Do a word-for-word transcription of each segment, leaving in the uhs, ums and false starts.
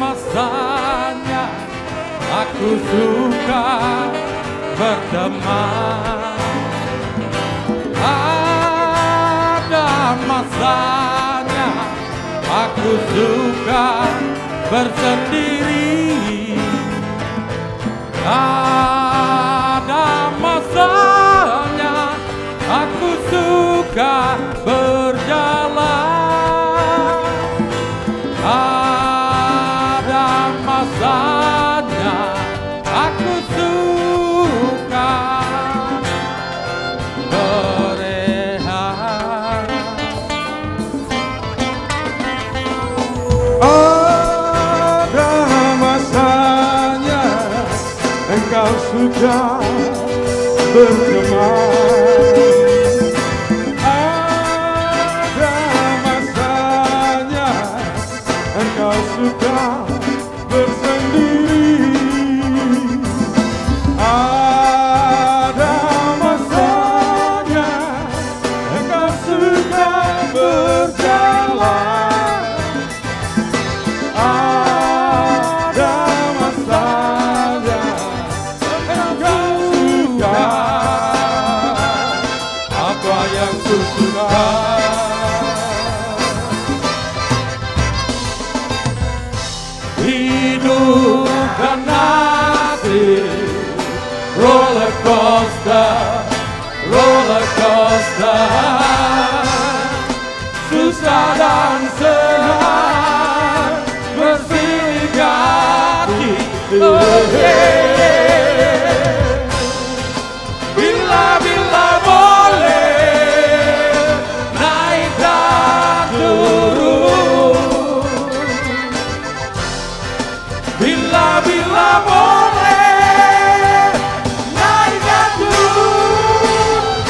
masanya aku suka berteman. Ada masanya aku suka bersendiri. Ada masanya aku suka berjalan. Ada masanya aku suka berehat. Ada masanya engkau suka berteman. Ada masanya engkau suka bersendiri. Ada masanya engkau suka berjalan. Ada masanya engkau suka apa yang ku suka. Hidup dan mati, roller coaster, roller coaster, susah dan senang bersilih ganti. Oh yeah. Bila-bila boleh naik dan turun. Bila-bila boleh naik dan turun.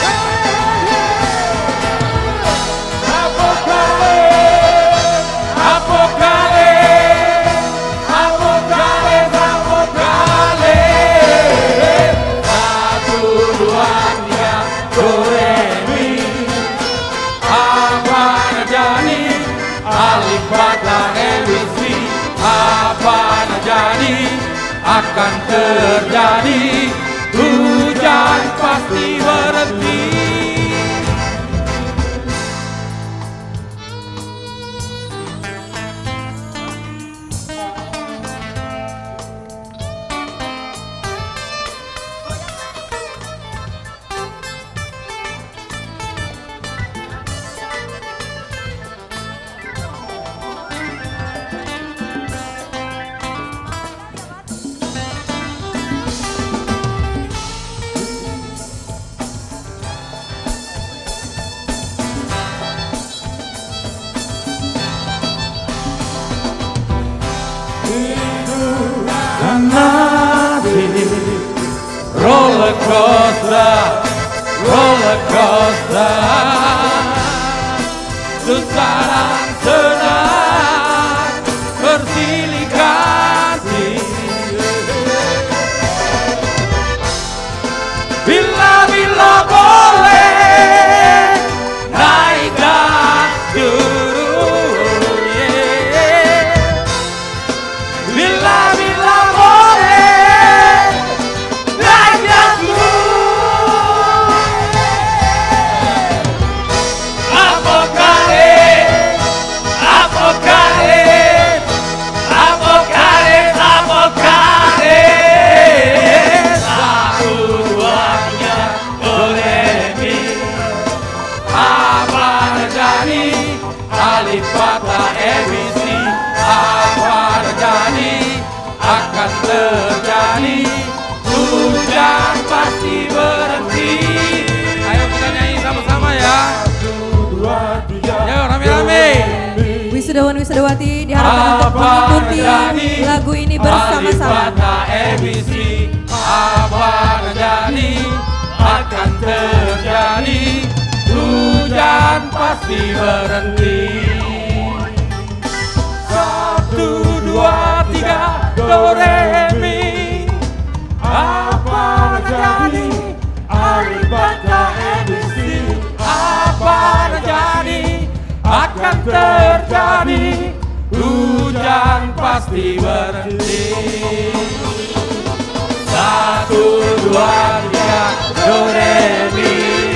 Apokalips, apokalips, apokalips, apokalips. Satu, dua, tiga, do, re, mi. Apa jadi alif bata A B C. Apa jadi akan terjadi, hujan pasti berhenti. Dan mati, roller coaster, roller coaster, susah dan senang bersilih ganti. Bila-bila boleh naik dan turun, yeah. Bila-bila boleh naik dan turun. Apokalips, apokalips, apokalips, apokalips. Satu, dua, tiga, do, re, mi. Apa terjadi alif bata A B C. Apa terjadi akan terjadi, hujan pasti berhenti. Ayo kita nyanyi sama-sama ya. Satu, dua, tiga. Ayo rame-rame. Wisudawan wisudawati diharapkan untuk mengikuti lagu ini bersama-sama. Alif bata A B C. Apa terjadi akan terjadi, hujan pasti berhenti. Satu, dua, tiga, do, re, mi. Apa terjadi alif bata A B C. Apa terjadi akan terjadi, hujan pasti pasti berhenti. Satu, dua, tiga, do, re, mi.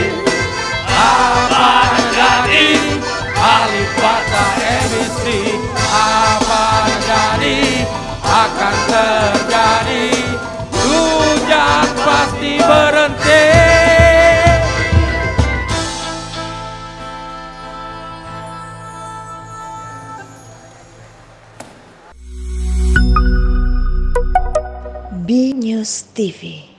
Apa yang jadi? Alif, bata, e, b, c. Apa yang jadi? Akan terjadi. Hujan pasti berhenti. B News T V.